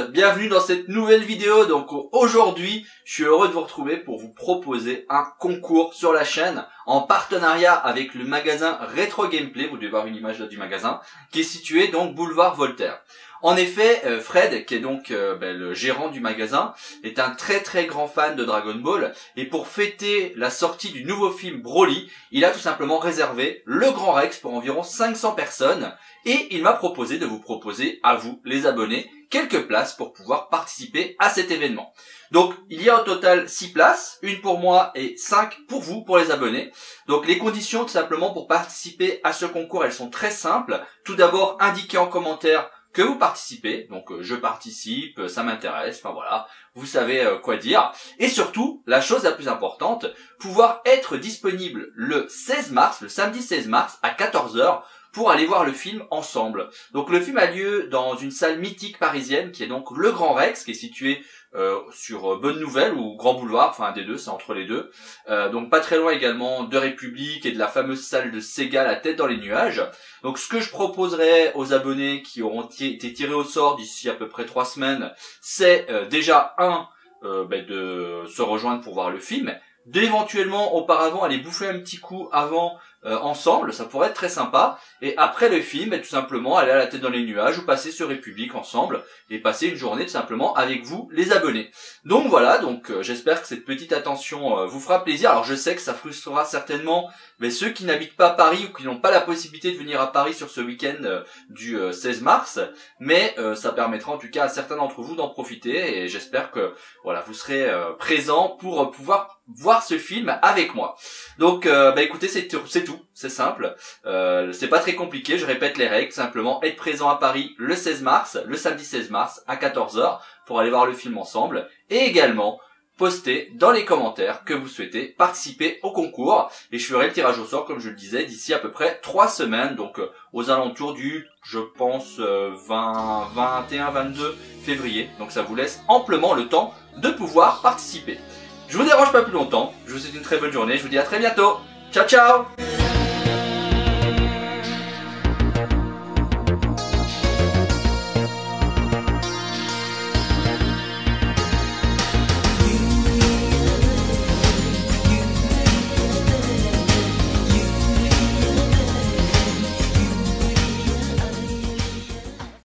bienvenue dans cette nouvelle vidéo. Donc aujourd'hui, je suis heureux de vous retrouver pour vous proposer un concours sur la chaîne en partenariat avec le magasin Retro Gameplay. Vous devez voir une image là du magasin qui est situé donc boulevard Voltaire. En effet, Fred, qui est donc le gérant du magasin, est un très grand fan de Dragon Ball, et pour fêter la sortie du nouveau film Broly, il a tout simplement réservé le Grand Rex pour environ 500 personnes, et il m'a proposé de vous proposer à vous, les abonnés, quelques places pour pouvoir participer à cet événement. Donc il y a au total 6 places, une pour moi et 5 pour vous, pour les abonnés. Donc les conditions tout simplement pour participer à ce concours, elles sont très simples. Tout d'abord, indiquez en commentaire que vous participez, donc je participe, ça m'intéresse, enfin voilà, vous savez quoi dire. Et surtout, la chose la plus importante, pouvoir être disponible le 16 mars, le samedi 16 mars à 14 h pour aller voir le film ensemble. Donc le film a lieu dans une salle mythique parisienne qui est donc le Grand Rex, qui est situé sur Bonne Nouvelle ou Grand Boulevard, enfin un des deux, c'est entre les deux. Donc pas très loin également de République et de la fameuse salle de Sega, la tête dans les nuages. Donc ce que je proposerai aux abonnés qui auront été tirés au sort d'ici à peu près 3 semaines, c'est déjà de se rejoindre pour voir le film, d'éventuellement auparavant aller bouffer un petit coup avant ensemble, ça pourrait être très sympa, et après le film, tout simplement aller à la tête dans les nuages ou passer sur République ensemble et passer une journée tout simplement avec vous les abonnés. Donc voilà, donc j'espère que cette petite attention vous fera plaisir. Alors je sais que ça frustrera certainement ceux qui n'habitent pas à Paris ou qui n'ont pas la possibilité de venir à Paris sur ce week-end du 16 mars, mais ça permettra en tout cas à certains d'entre vous d'en profiter, et j'espère que voilà, vous serez présents pour pouvoir voir ce film avec moi. Donc écoutez, c'est tout, c'est simple, c'est pas très compliqué, je répète les règles, simplement être présent à Paris le 16 mars, le samedi 16 mars à 14 h pour aller voir le film ensemble, et également poster dans les commentaires que vous souhaitez participer au concours, et je ferai le tirage au sort comme je le disais d'ici à peu près 3 semaines, donc aux alentours du, je pense, 21-22 février, donc ça vous laisse amplement le temps de pouvoir participer. Je vous dérange pas plus longtemps, je vous souhaite une très bonne journée, je vous dis à très bientôt, ciao ciao.